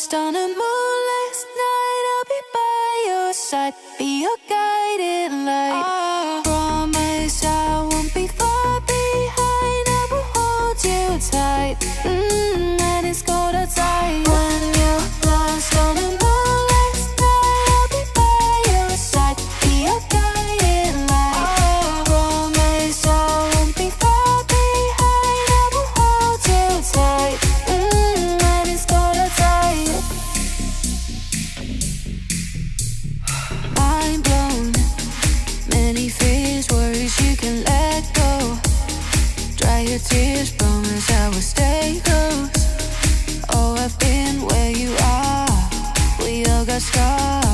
lost on a moonless night, I'll be by your side, be your guiding light. I promise I won't be far behind, I will hold you tight. And it's cold outside. When you're lost on a moonless night, I'll be by your side, be your guiding light. I promise I won't be far behind, I will hold you tight. And it's cold outside. Mind blown, many fears, worries you can let go. Dry your tears, promise I will stay close. Oh, I've been where you are, we all got scars.